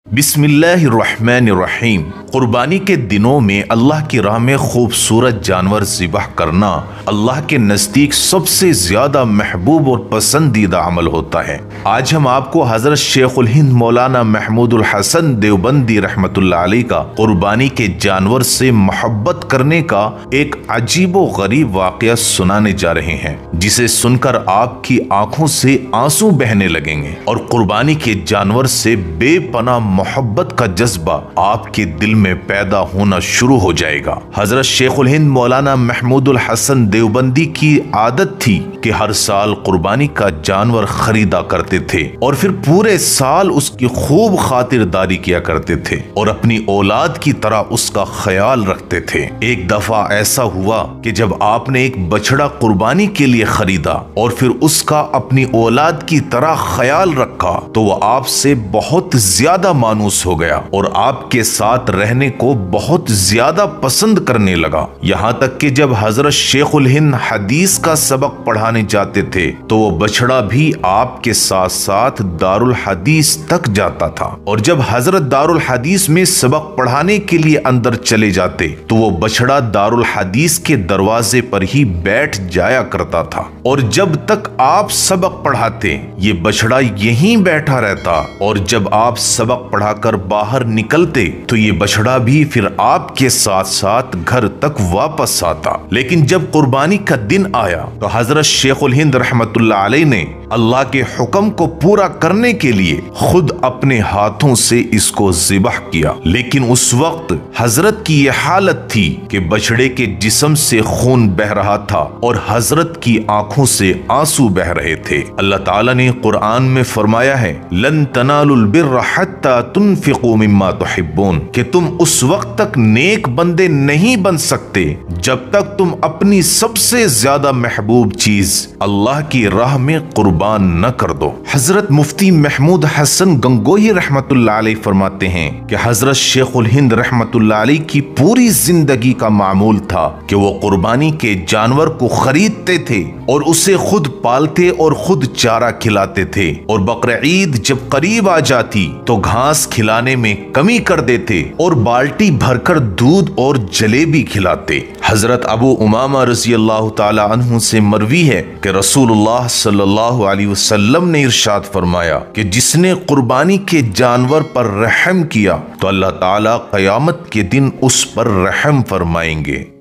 बिस्मिल्लाहिर्रहमानिर्रहीम। कुर्बानी के दिनों में अल्लाह की राह में खूबसूरत जानवर ज़िबह करना अल्लाह के नज़दीक सबसे ज़्यादा महबूब और पसंदीदा अमल होता है। आज हम आपको हज़रत शेखुल हिंद मौलाना महमूदुल हसन देवबंदी रहमतुल्लाह अलैह का कुर्बानी के जानवर से मोहब्बत करने का एक अजीबो गरीब वाक़या सुनाने जा रहे हैं, जिसे सुनकर आपकी आंखों से आंसू बहने लगेंगे और कुर्बानी के जानवर से बेपनाह मोहब्बत का जज्बा आपके दिल में पैदा होना शुरू हो जाएगा। हजरत शेखुल हिंद मौलाना महमूदुल हसन देवबंदी की आदत थी कि हर साल कुर्बानी का जानवर खरीदा करते थे और फिर पूरे साल उसकी खूब खातिरदारी किया करते थे और अपनी औलाद की तरह उसका ख्याल रखते थे। एक दफा ऐसा हुआ कि जब आपने एक बछड़ा कुर्बानी के लिए खरीदा और फिर उसका अपनी औलाद की तरह ख्याल रखा तो वह आपसे बहुत ज्यादा मानूस हो गया और आपके साथ रहने को बहुत ज्यादा पसंद करने लगा। यहाँ तक कि जब हजरत शेखुल हिंद हदीस का सबक पढ़ाने जाते थे तो वो बछड़ा भी आपके साथ साथ दारुल हदीस तक जाता था और जब हजरत दारुल हदीस में सबक पढ़ाने के लिए अंदर चले जाते तो वो बछड़ा दारुल हदीस के दरवाजे पर ही बैठ जाया करता था और जब तक आप सबक पढ़ाते ये बछड़ा यहीं बैठा रहता और जब आप सबक पढ़ाकर बाहर निकलते तो ये बछड़ा भी फिर आपके साथ साथ घर तक वापस आता। लेकिन जब कुर्बानी का दिन आया तो हजरत शेखुल हिंद रहमतुल्लाह अलैह ने अल्लाह के हुक्म को पूरा करने के लिए खुद अपने हाथों से इसको ज़िबह किया। लेकिन उस वक्त हजरत की यह हालत थी कि बछड़े के जिस्म से खून बह रहा था और हजरत की आंखों से आंसू बह रहे थे। अल्लाह ताला ने कुरान में फरमाया है, लन तनालुल बिर्र हत्ता तुनफिकू मिम्मा तुहिब्बून, कि तुम उस वक्त तक नेक बंदे नहीं बन सकते जब तक तुम अपनी सबसे ज्यादा महबूब चीज अल्लाह की राह में कुर्बान न कर दो। हजरत मुफ्ती महमूद हसन गंगोही रहमतुल्लाह अलैह फरमाते हैं कि हजरत शेखुल हिंद रहमतुल्लाह अलैह की पूरी जिंदगी का मामूल था कि वो कुर्बानी के जानवर को खरीदते थे और उसे खुद पालते और खुद चारा खिलाते थे और बकरा ईद जब करीब आ जाती तो घास खिलाने में कमी कर देते और बाल्टी भरकर दूध और जलेबी खिलाते। हजरत अबू उमामा रज़ी अल्लाह ताला अन्हु से मरवी है कि रसूलुल्लाह सल्लल्लाहु अलैहि वसल्लम ने इरशाद फरमाया कि जिसने कुर्बानी के जानवर पर रहम किया तो अल्लाह ताला क़यामत के दिन उस पर रहम फरमाएंगे।